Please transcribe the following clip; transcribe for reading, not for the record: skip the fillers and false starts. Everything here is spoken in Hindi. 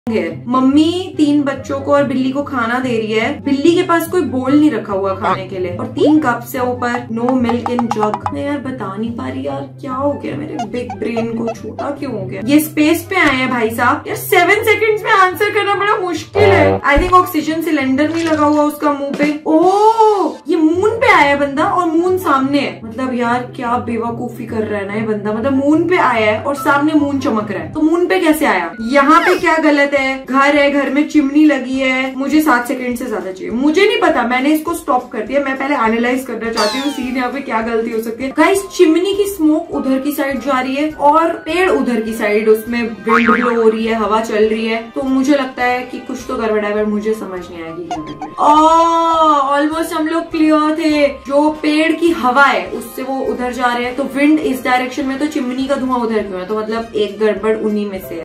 है। मम्मी 3 बच्चों को और बिल्ली को खाना दे रही है। बिल्ली के पास कोई बोल नहीं रखा हुआ खाने के लिए और 3 कप से ऊपर नो मिल्क इन जग। मैं यार बता नहीं पा रही यार क्या हो गया, मेरे बिग ब्रेन को छोटा क्यों हो गया। ये स्पेस पे आए हैं भाई साहब यार, 7 सेकंड्स में आंसर करना बड़ा मुश्किल है। आई थिंक ऑक्सीजन सिलेंडर नहीं लगा हुआ उसका मुंह पे। ओह ये मून पे आया है बंदा और मून सामने है। मतलब यार क्या बेवकूफी कर रहा है ना ये बंदा। मतलब मून पे आया है और सामने मून चमक रहा है, तो मून पे कैसे आया। यहाँ पे क्या गलत है। घर है, घर में चिमनी लगी है। मुझे 7 सेकंड से ज्यादा चाहिए। मुझे नहीं पता, मैंने इसको स्टॉप कर दिया। मैं पहले एनालाइज करना चाहती हूँ सीन यहाँ पे क्या गलती हो सकती है। गाइस चिमनी की स्मोक उधर की साइड जा रही है और पेड़ उधर की साइड, उसमें विंड ब्लो हो रही है, हवा चल रही है। तो मुझे लगता है कि कुछ तो गड़बड़ है, पर मुझे समझ नहीं आएगी क्या। ऑलमोस्ट हम लोग क्लियर थे। जो पेड़ की हवा है उससे वो उधर जा रहे हैं, तो विंड इस डायरेक्शन में, तो चिमनी का धुआं उधर क्यों है। तो मतलब एक गड़बड़ उन्हीं में से है।